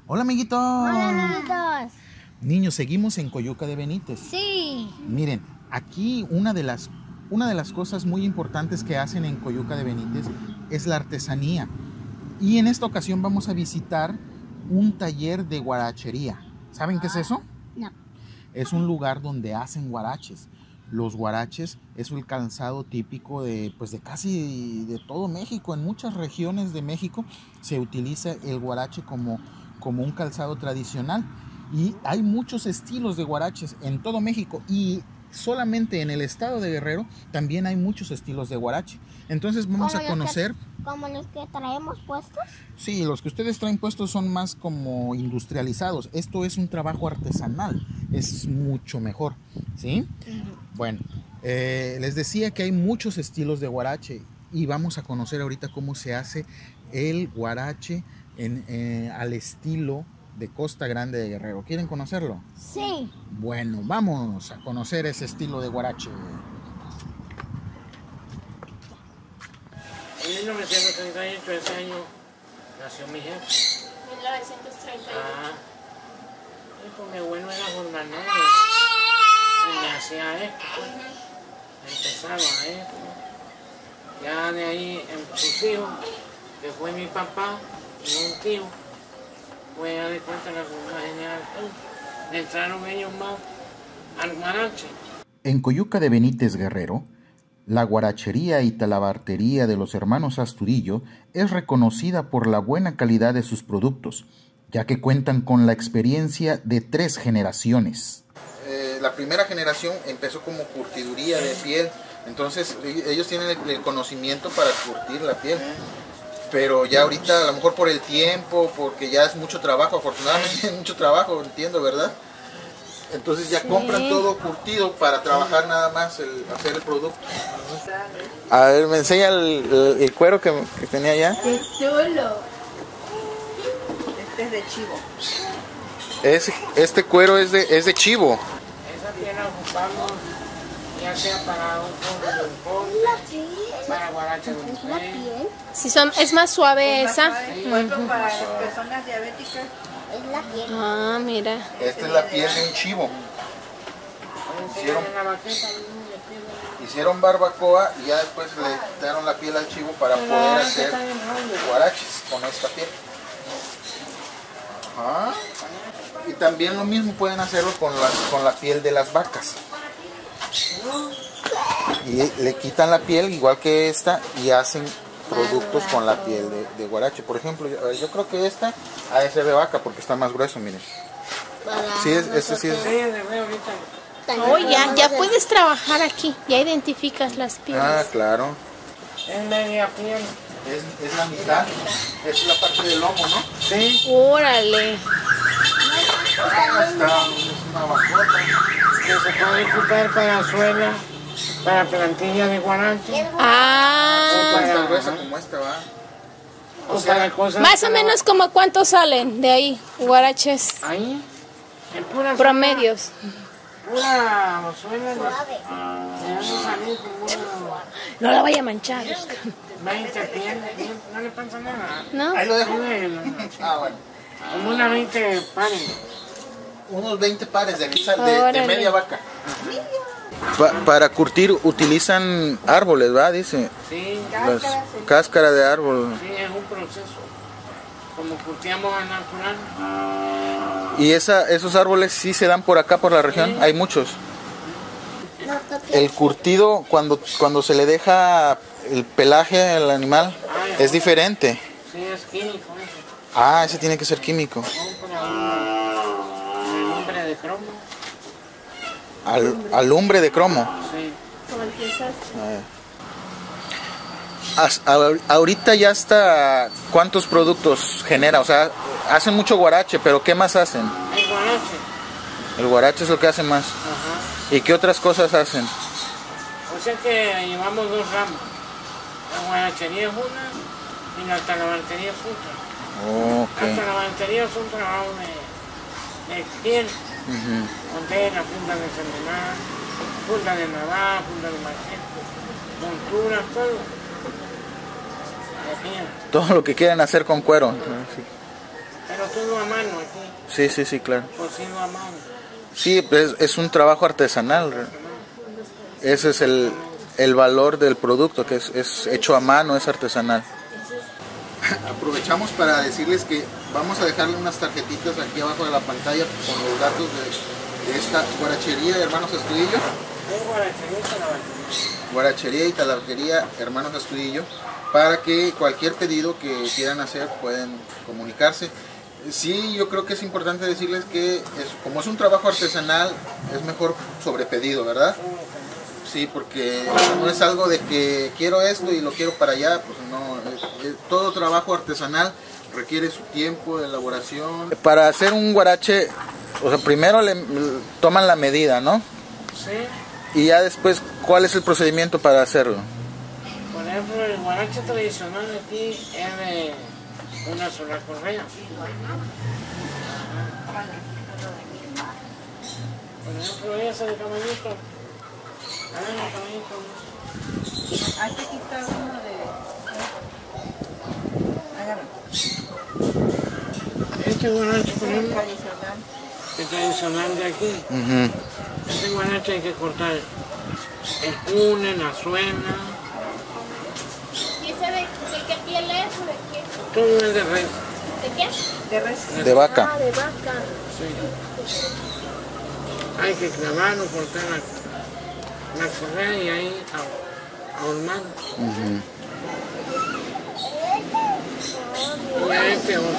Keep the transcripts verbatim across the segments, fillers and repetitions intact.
Hola, amiguitos. Hola, amiguitos. Niños, seguimos en Coyuca de Benítez. Sí. Miren, aquí una de las una de las cosas muy importantes que hacen en Coyuca de Benítez es la artesanía. Y en esta ocasión vamos a visitar un taller de guarachería. ¿Saben qué es eso? No. Es un lugar donde hacen guaraches. Los guaraches es el calzado típico de, pues de casi de todo México. En muchas regiones de México se utiliza el guarache como, como un calzado tradicional. Y hay muchos estilos de guaraches en todo México. Y solamente en el estado de Guerrero también hay muchos estilos de guarache. Entonces vamos a conocer... ¿Como los que traemos puestos? Sí, los que ustedes traen puestos son más como industrializados. Esto es un trabajo artesanal, es mucho mejor, ¿sí? Uh-huh. Bueno, eh, les decía que hay muchos estilos de guarache y vamos a conocer ahorita cómo se hace el guarache en, eh, al estilo de Costa Grande de Guerrero. ¿Quieren conocerlo? Sí. Bueno, vamos a conocer ese estilo de guarache. En mil novecientos treinta y ocho, ese año, nació mi jefe. mil novecientos treinta y ocho. Ah, y pues mi abuelo era jornalero y me hacía esto, pues. Empezaba esto. Ya de ahí, en sus hijos, que fue mi papá y un tío, pues ya de cuenta la segunda generación, le entraron ellos más al guarache. En Coyuca de Benítez, Guerrero, la guarachería y talabartería de los hermanos Asturillo es reconocida por la buena calidad de sus productos, ya que cuentan con la experiencia de tres generaciones. Eh, la primera generación empezó como curtiduría de piel, entonces ellos tienen el conocimiento para curtir la piel. Pero ya ahorita, a lo mejor por el tiempo, porque ya es mucho trabajo, afortunadamente es mucho trabajo, entiendo, ¿verdad? Entonces ya sí. Compran todo curtido para trabajar nada más, el, hacer el producto. A ver, me enseña el, el, el cuero que, que tenía allá. ¡Qué chulo! Este es de chivo. Es, este cuero es de, es de chivo. Esa piel la ocupamos ya sea para un polvo de un para guarache de un piel. Si son, es más suave es esa. Más suave, por ejemplo, para las personas diabéticas. Es la piel. Ah, mira. Esta es la piel de un chivo. Hicieron, hicieron barbacoa y ya después le quitaron la piel al chivo para poder hacer guaraches con esta piel. Ajá. Y también lo mismo pueden hacerlo con la, con la piel de las vacas. Y le quitan la piel igual que esta y hacen productos con la piel de, de guarache. Por ejemplo, yo, yo creo que esta ha de ser de vaca porque está más grueso, miren. Sí, es, este sí es. Oh, ya, ya puedes trabajar aquí, ya identificas las pieles. Ah, claro. Es media piel. Es, es la mitad, es la parte del lomo, ¿no? Sí. Órale. Ah, está, es una bajota. Que se puede ocupar para suela, para plantilla de guarache. Ah. Pues tan gruesa como esta va. O, o sea, cosas más o menos como cuántos salen de ahí, guaraches. Ahí, en puras promedios. Pura suela. No la vaya a manchar. veinte pieles, no le pasa nada. ¿No? Ahí lo dejo. Ah, bueno. Como unas veinte pares. Unos veinte pares de aquí sale de, de media vaca. Pa, para curtir utilizan árboles, ¿va? Dice. Sí, las cáscara de árbol. Sí, es un proceso. Como curtíamos al natural. ¿Y esa, esos árboles sí se dan por acá, por la región? Sí. Hay muchos. El curtido, cuando, cuando se le deja el pelaje al animal, ah, es diferente. Sí, es químico eso. Ah, ese tiene que ser químico. Alumbre de cromo. Al, alumbre de cromo. Sí. As, a, ahorita ya está. ¿Cuántos productos genera? O sea, hacen mucho guarache, pero ¿qué más hacen? El guarache. El guarache es lo que hacen más. Ajá. ¿Y qué otras cosas hacen? O sea que llevamos dos ramas. La guarachería es una y la talabartería es otra. Okay. La talabartería es un trabajo de, de piel, uh-huh. Con tela, punta de cermenal, punta de navaja, punta de machete, monturas, todo. De piel. Todo lo que quieran hacer con cuero. Sí. Pero todo a mano aquí, Sí, sí, sí, claro. cocido a mano. Sí, es, es un trabajo artesanal. Ese es el, el valor del producto, que es, es hecho a mano, es artesanal. Aprovechamos para decirles que vamos a dejarle unas tarjetitas aquí abajo de la pantalla con los datos de, de esta guarachería de Hermanos Astudillo. Es guarachería y talabartería. Guarachería y talabartería Hermanos Astudillo, para que cualquier pedido que quieran hacer pueden comunicarse. Sí, yo creo que es importante decirles que es, como es un trabajo artesanal, es mejor sobre pedido, ¿verdad? Sí, porque no es algo de que quiero esto y lo quiero para allá, pues no, es, es, todo trabajo artesanal requiere su tiempo de elaboración. Para hacer un guarache, o sea, primero le toman la medida, ¿no? Sí. Y ya después, ¿cuál es el procedimiento para hacerlo? Por ejemplo, el guarache tradicional aquí es de una sola correa. Por ejemplo, esa de caballito. Ah, caballito. Hay que quitar uno de... Agarra. Este guarache, por ejemplo, Tradicional. que es tradicional de aquí. Uh-huh. Este guarache hay que cortar el cune, la suena. ¿Y ese de, de qué piel es o de qué? Todo es de res. ¿De qué? De res. De vaca. Ah, de vaca. Sí. Hay que clavarlo, cortar la, la correa y ahí a, a hornar. Uh-huh. Y a este otro,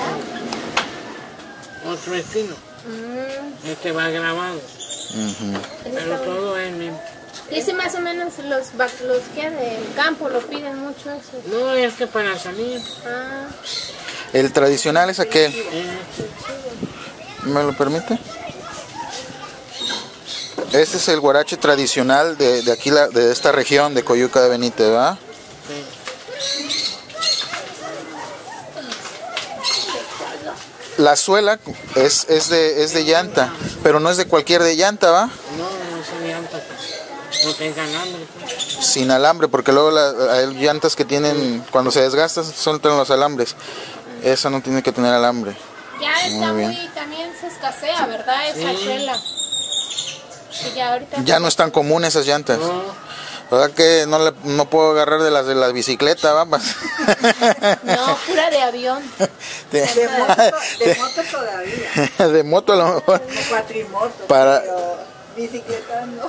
otro estilo. Mm. Este va grabado. Uh-huh. Pero todo es mismo. Y ese más o menos los, vac- los que del campo lo piden mucho eso. No, es que para salir. Ah, El tradicional es aquel. Eh, ¿Me lo permite? Este es el guarache tradicional de, de aquí, la, de esta región de Coyuca de Benítez, ¿verdad? sí. La suela es, es, de, es de llanta, pero no es de cualquier de llanta, ¿va? No, no se llanta. No tengan hambre. Pues. Sin alambre, porque luego la, hay llantas que tienen, cuando se desgastan, sueltan los alambres. Esa no tiene que tener alambre. ya está Muy muy, bien. también se escasea, ¿verdad? Esa Sí. suela. Que ya ahorita... Ya no es tan común esas llantas. No, ¿Verdad que no, le, no puedo agarrar de las de la bicicleta, ¿va? No, pura de avión. De, De moto, de moto todavía. de moto a lo mejor. De cuatrimoto. Para- Pero bicicleta no.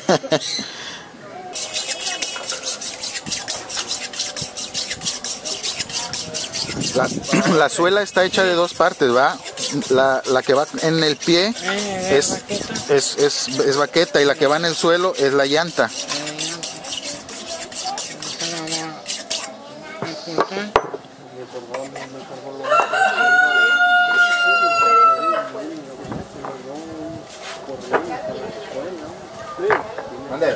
La, la suela está hecha de dos partes, ¿va? La, la que va en el pie eh, es, baqueta. es, es, es baqueta y la que va en el suelo es la llanta. ¿Dónde?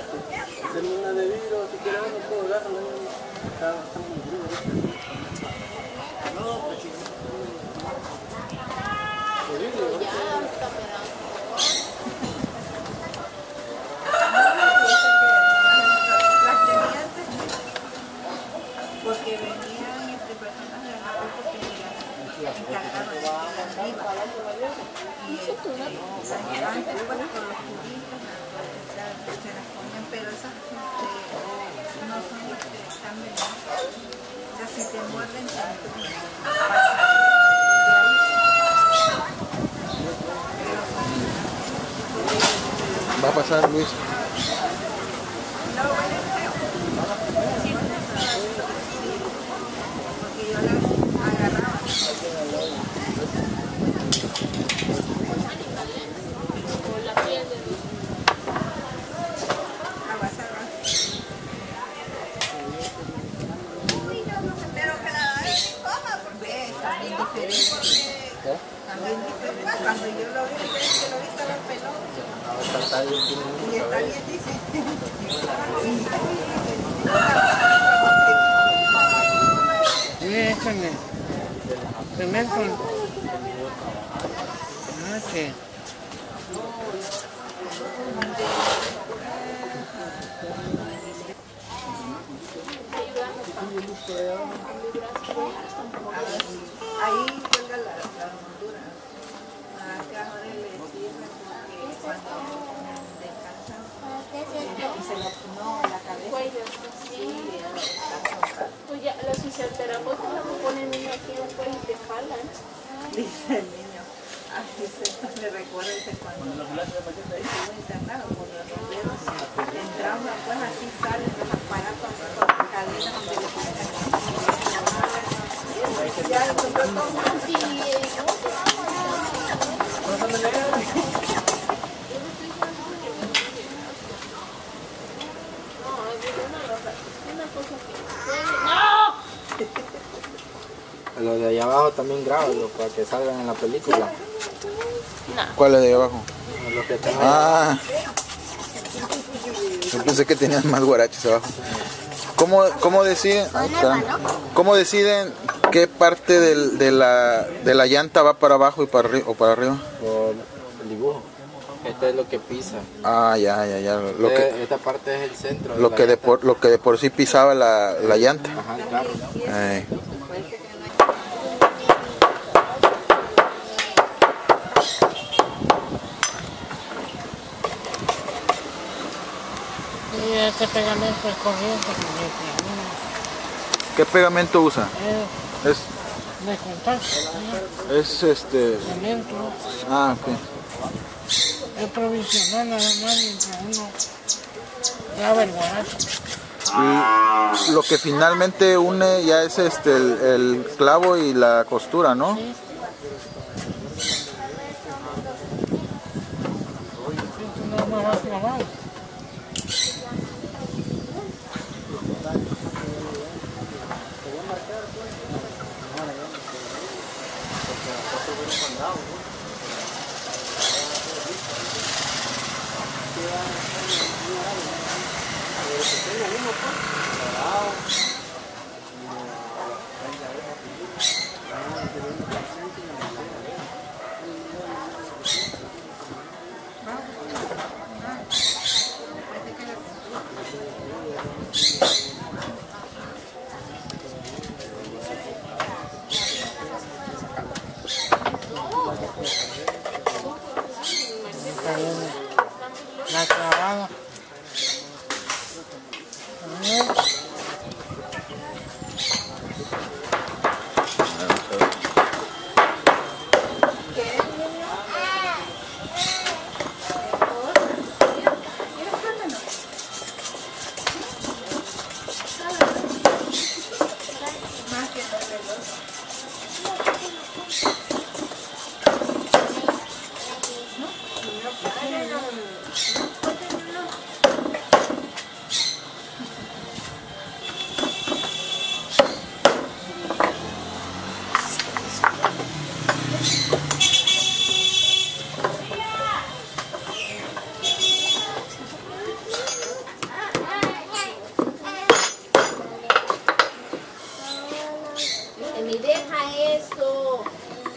Las tenían porque venían este, personas de la porque encargaban de arriba. Y este, las llevaban después con los turistas, se las ponían, pero esas este, no son las que están vendidas. O sea, si te muerden, te pasan de ahí. Va a pasar, Luis. No, huele feo. Porque yo las agarraba. Pero que la de coma, porque es también diferente. También diferente. Cuando yo lo vi, que lo vi estaba pelón. Y está bien, dice. Sí, échale. Cemento. Ah, que. Ahí cuelga la, la Así se me recuerda dice, cuando estuve internado con los bomberos, entramos pues así salen los aparatos con las cadenas donde le ponen ya el doctor Los de allá abajo también grábenlo para que salgan en la película. No. ¿Cuál es de ahí abajo? Los que tengan. Ah, yo pensé que tenían más guaraches abajo. ¿Cómo, cómo deciden? Ahí está. ¿Cómo deciden qué parte del, de, la, de la llanta va para abajo y para arriba o para arriba? Por el dibujo. Este es lo que pisa. Ah, ya, ya, ya. Lo Este- que, esta parte es el centro. lo la que de llanta. por, lo que de por sí pisaba la, la llanta. Ajá, el carro. Ay. Y este pegamento es corriente. ¿Qué pegamento usa? Es Es, de contacto, es este. cemento. Ah, ok. Es provisional nada más mientras uno graba el guaracho. Y lo que finalmente une ya es este el, el clavo y la costura, ¿no? Sí. Nada más va clavado. La clavada. Me deja eso.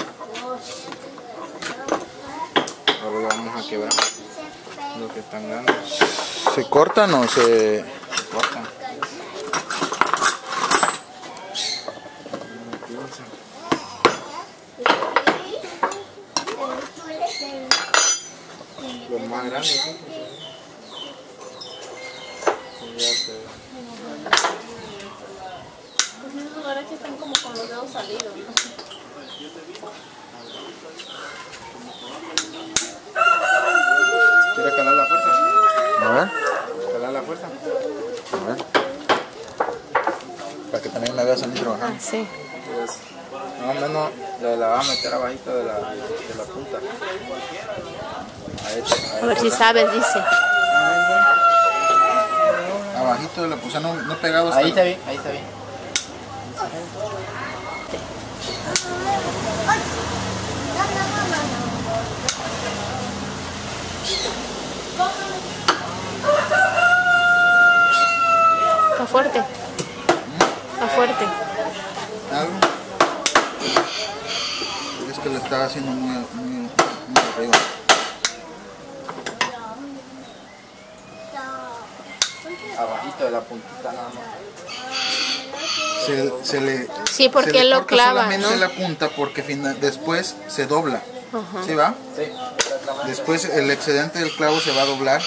Ahora lo vamos a quebrar. Lo que están grandes ¿Se cortan o se...? se cortan. Los más grandes, ¿sí? Ya se- Pues esos guaraches están como con los dedos salidos, ¿no? ¿Quieres calar la fuerza? A ver, ¿Calar la fuerza? a ver. Para que también me veas a mí trabajando. Sí. Pues, más o menos le la vas a meter abajito de la, de la punta. Ahí está, A ver si sabes, dice. Abajito de la pulsa, no, no pegado hasta ahí está la- bien, ahí está bien. Está fuerte. Está fuerte. ¿Algo? Es que lo estaba haciendo muy, muy, muy arriba. Abajito de la puntita nada más. Se, se le, Sí, porque se le él lo corta clava, solamente ¿no? la punta porque fina- después se dobla. ¿Sí va? Sí, exactamente. Después el excedente del clavo se va a doblar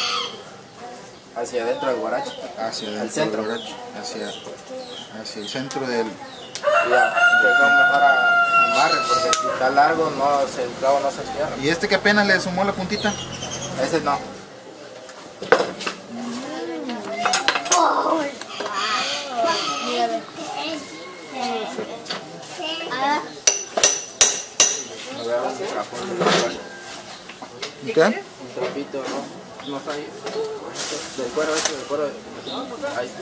Hacia adentro del guarache. hacia Al el centro. centro, hacia, hacia el centro del, Y ya, luego mejor a- amarre, porque si está largo, no, se- el clavo no se cierra. ¿Y este que apenas le sumó la puntita? Ese no. No veo un trapón. ¿Y qué? Un trapito, ¿no? No está ahí. Del cuero, este, del cuero. Ahí.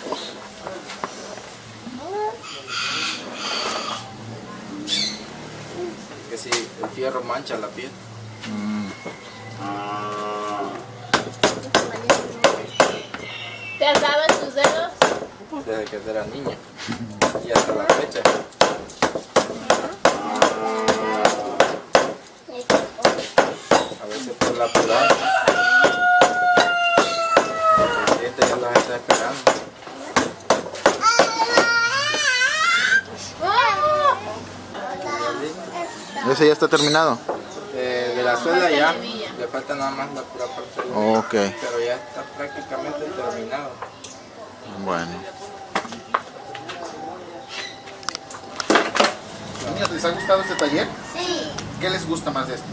Que si el fierro mancha la piel. ¿Te has dado en tus dedos? Desde que era niño. Y hasta la fecha. A veces por la apurada. El cliente ya los está esperando. Ese ya está terminado. Eh, de la suela ya, le falta nada más la pura parte. Ok. Pero ya está prácticamente terminado. Bueno. Niños, ¿les ha gustado este taller? Sí. ¿Qué les gusta más de este?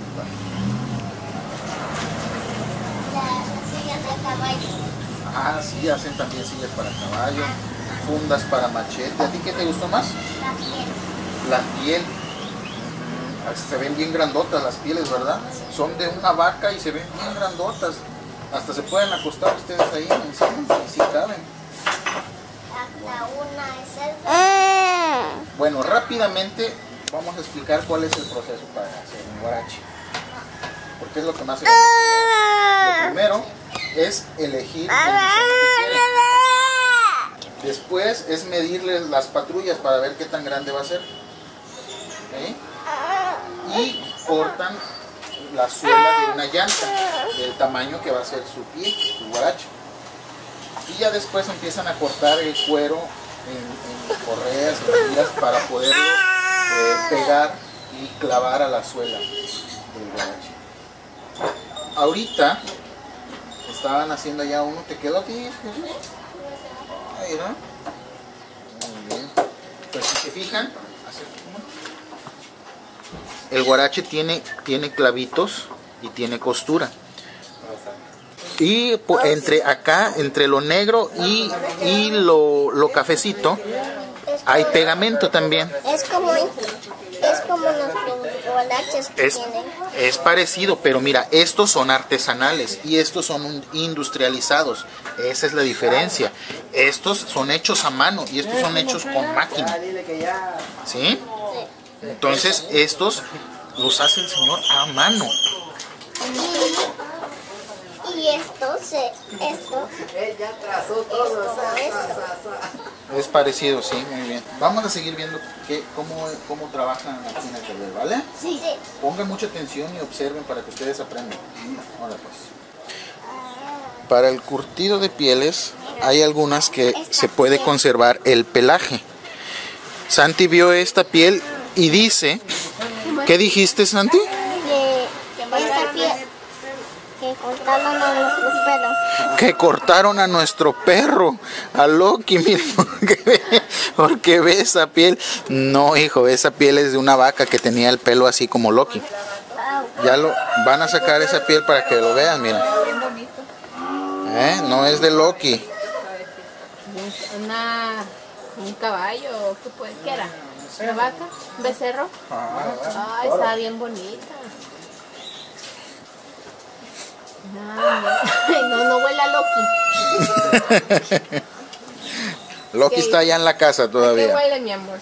Las sillas de caballo. Ah, sí, hacen también sillas para caballo, fundas para machete. ¿A ti qué te gustó más? La piel. La piel. Se ven bien grandotas las pieles, ¿verdad? Son de una vaca y se ven bien grandotas. Hasta se pueden acostar ustedes ahí encima y sí caben. Hasta una es el... Bueno, rápidamente vamos a explicar cuál es el proceso para hacer un guarache. Porque es lo que más se va a hacer. Lo primero es elegir el diseño que quieren. Después es medirle las patrullas para ver qué tan grande va a ser. ¿Sí? Y cortan la suela de una llanta del tamaño que va a ser su pie, su guarache. Y ya después empiezan a cortar el cuero en, en correas, en tiras para poderlo eh, pegar y clavar a la suela del guarache. Ahorita estaban haciendo ya uno. ¿Te quedó a ti, Jesús? Ahí, ¿no? Muy bien. Pues si se fijan, el guarache tiene, tiene clavitos y tiene costura. Y po- entre acá, entre lo negro y, y lo, lo cafecito, hay pegamento también. Es como, es como los guaraches que Es, tienen. es parecido, pero mira, estos son artesanales y estos son un- industrializados. Esa es la diferencia. Estos son hechos a mano y estos son hechos con máquina. ¿Sí? Entonces, estos los hace el señor a mano. Y esto se, esto, esto, esto. Es parecido, sí, muy bien. Vamos a seguir viendo qué, cómo, cómo trabajan aquí en el taller, ¿vale? Sí, sí. Pongan mucha atención y observen para que ustedes aprendan. Ahora pues. Para el curtido de pieles hay algunas que se puede conservar el pelaje. Santi vio esta piel y dice, ¿qué dijiste, Santi? Que esta piel, que cortaron a nuestro pelo. Que cortaron a nuestro perro, a Loki, miren, porque ve, porque ve esa piel. No, hijo, esa piel es de una vaca que tenía el pelo así como Loki. Ya lo van a sacar esa piel para que lo vean, miren. ¿Eh? No es de Loki. Una, un caballo, ¿qué, puede, ¿qué era? ¿Una vaca? ¿Un becerro? Ay, está bien bonita. Ay, no, no huele a Loki. Loki está allá en la casa ¿Qué todavía. huele, mi amor?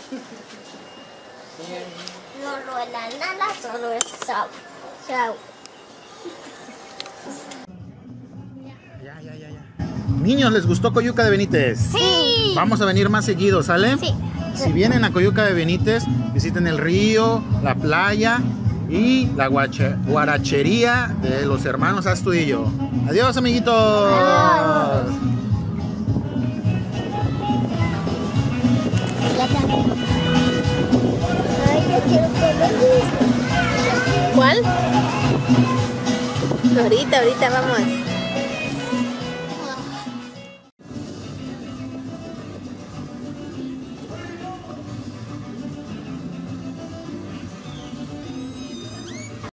No huele a nada, solo es sal. Sal. Niños, ¿les gustó Coyuca de Benítez? Sí. Vamos a venir más seguido, ¿sale? Sí. Si vienen a Coyuca de Benítez, visiten el río, la playa y la guache- guarachería de los hermanos Astudillo. Adiós, amiguitos. Adiós. Ay, yo quiero comer esto. ¿Cuál? Ahorita, ahorita vamos.